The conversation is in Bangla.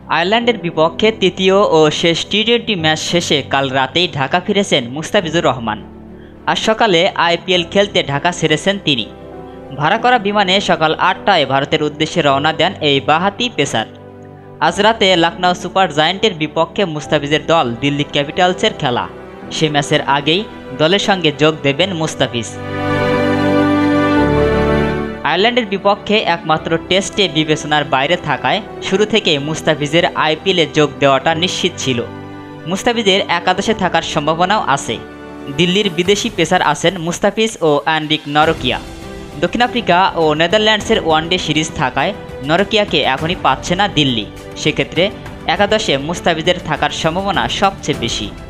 আয়ারল্যান্ডের বিপক্ষে তৃতীয় ও শেষ টি-20 ম্যাচ শেষে কাল রাতেই ঢাকা ফিরেছেন মুস্তাফিজুর রহমান। আজ সকালে IPL খেলতে ঢাকা ছেড়েছেন তিনি। ভাড়া করা বিমানে সকাল 8টায় ভারতের উদ্দেশ্যে রওনা দেন এই বাঁহাতি পেসার। আজ রাতে লখনৌ সুপার জায়ান্টের বিপক্ষে মুস্তাফিজের দল দিল্লি ক্যাপিটালসের খেলা। সে ম্যাচের আগেই দলের সঙ্গে যোগ দেবেন মুস্তাফিজ। আয়ারল্যান্ডের বিপক্ষে একমাত্র টেস্টে বিবেচনার বাইরে থাকায় শুরু থেকেই মুস্তাফিজের IPL-এ যোগ দেওয়াটা নিশ্চিত ছিল। মুস্তাফিজের একাদশে থাকার সম্ভাবনাও আছে। দিল্লির বিদেশি পেসার আছেন মুস্তাফিজ ও 𝐑𝐞𝐻𝐨𝐬। দক্ষিণ আফ্রিকা ও নেদারল্যান্ডসের ওয়ানডে সিরিজ থাকায় 𝐑𝐞𝐻𝐨𝐬কে এখনই পাচ্ছে না দিল্লি। সেক্ষেত্রে একাদশে মুস্তাফিজের থাকার সম্ভাবনা সবচেয়ে বেশি।